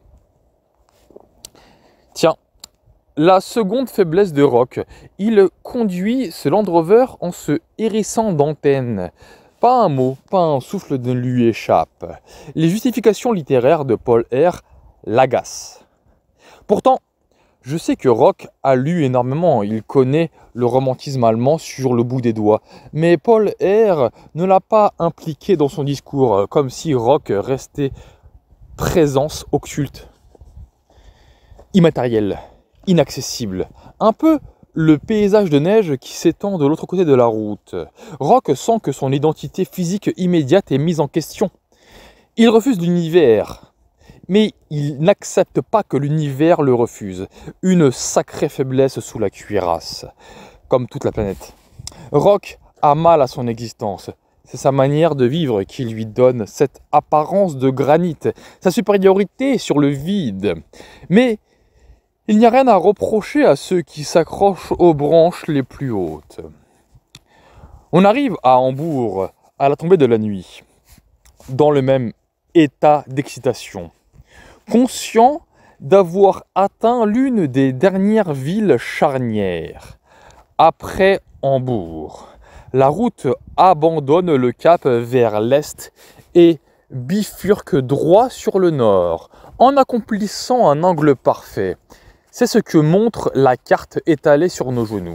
Tiens, la seconde faiblesse de Rock, il conduit ce Land Rover en se hérissant d'antennes. Pas un mot, pas un souffle ne lui échappe. Les justifications littéraires de Paul R l'agacent. Pourtant, je sais que Rock a lu énormément, il connaît le romantisme allemand sur le bout des doigts. Mais Paul R ne l'a pas impliqué dans son discours, comme si Rock restait présence occulte, immatérielle, inaccessible. Un peu le paysage de neige qui s'étend de l'autre côté de la route. Rock sent que son identité physique immédiate est mise en question. Il refuse l'univers, mais il n'accepte pas que l'univers le refuse. Une sacrée faiblesse sous la cuirasse, comme toute la planète. Rock a mal à son existence. C'est sa manière de vivre qui lui donne cette apparence de granit, sa supériorité sur le vide. Mais il n'y a rien à reprocher à ceux qui s'accrochent aux branches les plus hautes. On arrive à Hambourg à la tombée de la nuit, dans le même état d'excitation, conscient d'avoir atteint l'une des dernières villes charnières. Après Hambourg, la route abandonne le cap vers l'est et bifurque droit sur le nord, en accomplissant un angle parfait. C'est ce que montre la carte étalée sur nos genoux.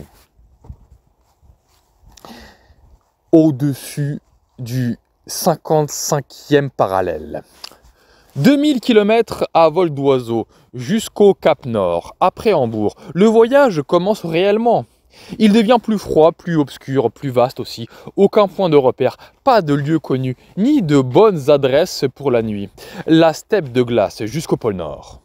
Au-dessus du 55e parallèle. 2000 km à vol d'oiseau jusqu'au Cap Nord, après Hambourg. Le voyage commence réellement. Il devient plus froid, plus obscur, plus vaste aussi. Aucun point de repère, pas de lieu connu, ni de bonnes adresses pour la nuit. La steppe de glace jusqu'au pôle Nord.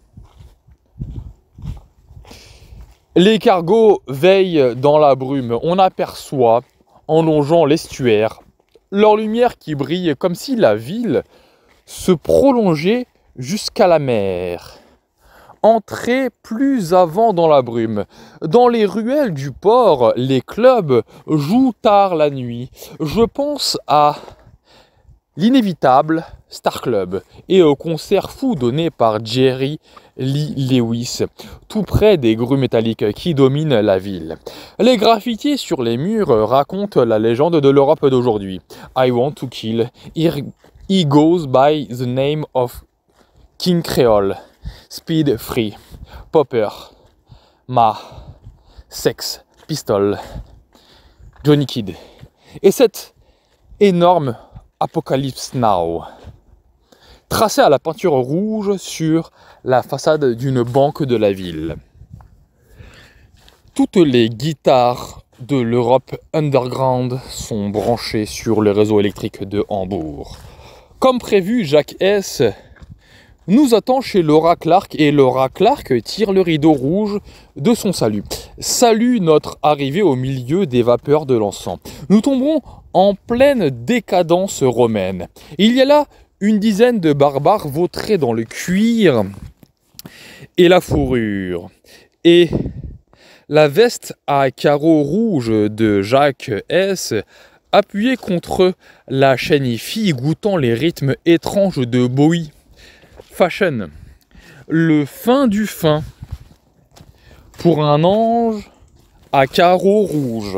Les cargos veillent dans la brume. On aperçoit, en longeant l'estuaire, leur lumière qui brille comme si la ville se prolongeait jusqu'à la mer. Entrer plus avant dans la brume. Dans les ruelles du port, les clubs jouent tard la nuit. Je pense à l'inévitable Star Club et au concert fou donné par Jerry Lee Lewis, tout près des grues métalliques qui dominent la ville. Les graffitis sur les murs racontent la légende de l'Europe d'aujourd'hui. I want to kill. He goes by the name of King Creole. Speed Free. Popper. Ma. Sex. Pistol. Johnny Kidd. Et cette énorme Apocalypse Now, tracé à la peinture rouge sur la façade d'une banque de la ville. Toutes les guitares de l'Europe Underground sont branchées sur le réseau électrique de Hambourg. Comme prévu, Jacques S nous attend chez Laura Clark et Laura Clark tire le rideau rouge de son salut. Salue notre arrivée au milieu des vapeurs de l'encens. Nous tomberons en pleine décadence romaine. Il y a là une dizaine de barbares vautrés dans le cuir et la fourrure. Et la veste à carreaux rouges de Jacques S appuyé contre la chaîne fille goûtant les rythmes étranges de Bowie. Fashion, le fin du fin pour un ange à carreaux rouges.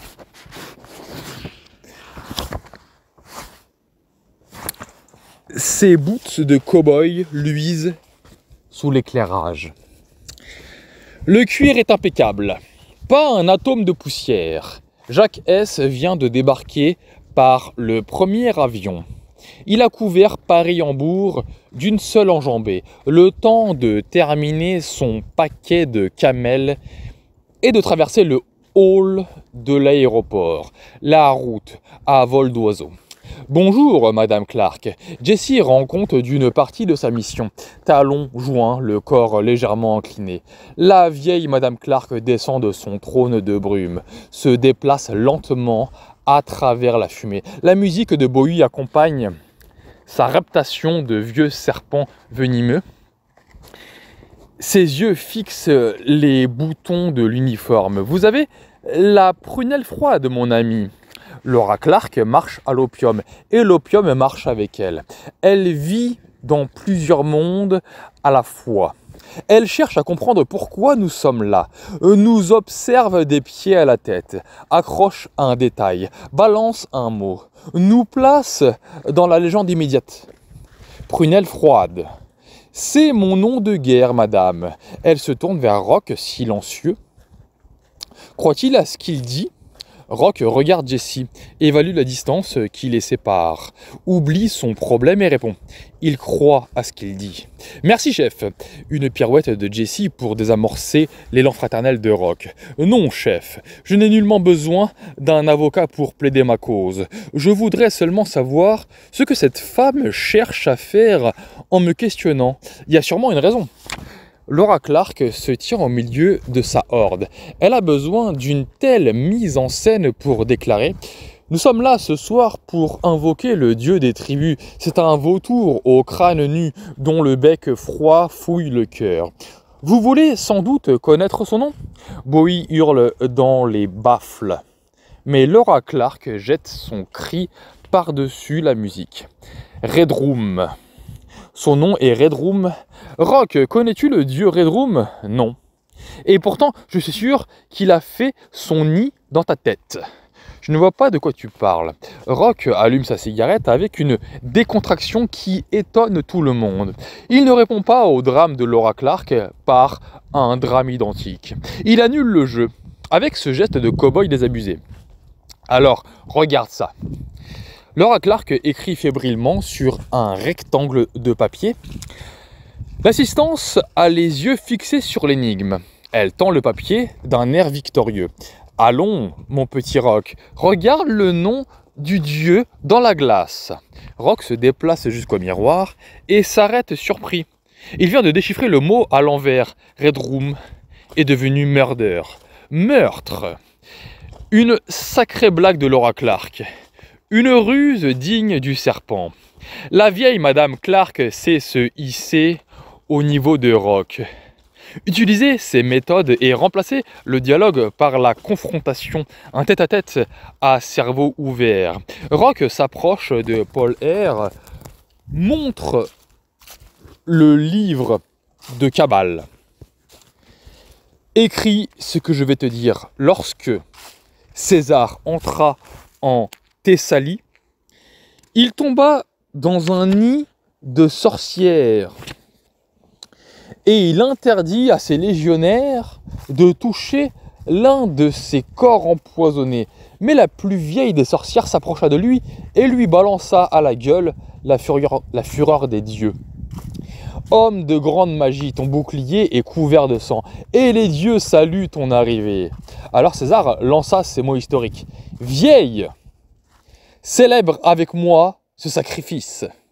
Ses boots de cow-boy luisent sous l'éclairage. Le cuir est impeccable, pas un atome de poussière. Jacques S vient de débarquer par le premier avion. Il a couvert Paris-Hambourg d'une seule enjambée, le temps de terminer son paquet de camels et de traverser le hall de l'aéroport, la route à vol d'oiseau. Bonjour, Madame Clark. Jessie rend compte d'une partie de sa mission. Talons joints, le corps légèrement incliné. La vieille Madame Clark descend de son trône de brume, se déplace lentement à travers la fumée. La musique de Bowie accompagne sa reptation de vieux serpents venimeux. Ses yeux fixent les boutons de l'uniforme. Vous avez la prunelle froide, mon ami. Laura Clark marche à l'opium et l'opium marche avec elle. Elle vit dans plusieurs mondes à la fois. Elle cherche à comprendre pourquoi nous sommes là, nous observe des pieds à la tête, accroche un détail, balance un mot, nous place dans la légende immédiate. Prunelle froide. C'est mon nom de guerre, madame. Elle se tourne vers Rock, silencieux. Croit-il à ce qu'il dit ? Rock regarde Jessie, évalue la distance qui les sépare, oublie son problème et répond. Il croit à ce qu'il dit. Merci, chef. Une pirouette de Jessie pour désamorcer l'élan fraternel de Rock. Non, chef, je n'ai nullement besoin d'un avocat pour plaider ma cause. Je voudrais seulement savoir ce que cette femme cherche à faire en me questionnant. Il y a sûrement une raison. Laura Clark se tient au milieu de sa horde. Elle a besoin d'une telle mise en scène pour déclarer « Nous sommes là ce soir pour invoquer le dieu des tribus. C'est un vautour au crâne nu dont le bec froid fouille le cœur. Vous voulez sans doute connaître son nom ?» Bowie hurle dans les baffles. Mais Laura Clark jette son cri par-dessus la musique. « Redrum !» Son nom est Redrum. Rock, connais-tu le dieu Redrum ? Non. Et pourtant, je suis sûr qu'il a fait son nid dans ta tête. Je ne vois pas de quoi tu parles. Rock allume sa cigarette avec une décontraction qui étonne tout le monde. Il ne répond pas au drame de Laura Clark par un drame identique. Il annule le jeu avec ce geste de cow-boy désabusé. Alors, regarde ça. Laura Clark écrit fébrilement sur un rectangle de papier. L'assistance a les yeux fixés sur l'énigme. Elle tend le papier d'un air victorieux. « Allons, mon petit Rock, regarde le nom du dieu dans la glace. » Rock se déplace jusqu'au miroir et s'arrête surpris. Il vient de déchiffrer le mot à l'envers. Redrum est devenu murder. Meurtre. Une sacrée blague de Laura Clark. Une ruse digne du serpent. La vieille Madame Clark sait se hisser au niveau de Rock. Utiliser ces méthodes et remplacer le dialogue par la confrontation, un tête-à-tête à cerveau ouvert. Rock s'approche de Paul R, montre le livre de Cabale. Écris ce que je vais te dire. Lorsque César entra en Thessalie, il tomba dans un nid de sorcières et il interdit à ses légionnaires de toucher l'un de ses corps empoisonnés. Mais la plus vieille des sorcières s'approcha de lui et lui balança à la gueule la fureur des dieux. Homme de grande magie, ton bouclier est couvert de sang, et les dieux saluent ton arrivée. Alors César lança ces mots historiques. Vieille, célèbre avec moi ce sacrifice.